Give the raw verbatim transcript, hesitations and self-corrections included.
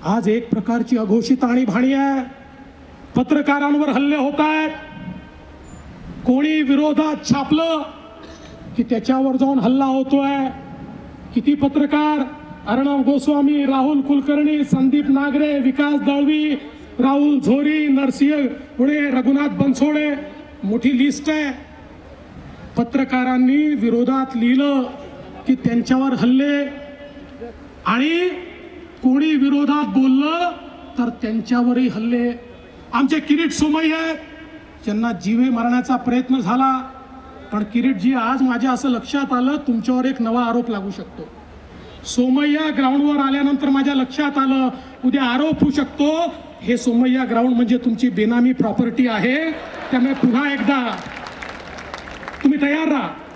आज एक प्रकारची अघोषित आणीबाणी आहे. पत्रकारांवर हल्ले होत आहेत. कोणी विरोधात छापलं की त्याच्यावर जाऊन हल्ला होतोय. किती पत्रकार, अर्णव गोस्वामी, राहुल कुलकर्णी, संदीप नागरे, विकास दळवी, राहुल झोरी, नरसिंह पुणे, रघुनाथ बनसोडे, मोठी लिस्ट आहे. पत्रकारांनी विरोधात लिहिलं की त्यांच्यावर हल्ले, आणि कोणी विरोधात बोललं तर त्यांच्यावरही हल्ले. आमचे किरीट सोमय्या आहेत, ज्यांना जीवे मारण्याचा प्रयत्न झाला. पण किरीटजी, आज माझ्या असं लक्षात आलं तुमच्यावर एक नवा आरोप लागू शकतो. सोमय्या ग्राउंडवर आल्यानंतर माझ्या लक्षात आलं उद्या आरोप होऊ शकतो हे सोमय्या ग्राउंड म्हणजे तुमची बेनामी प्रॉपर्टी आहे. त्यामुळे पुन्हा एकदा तुम्ही तयार राहा.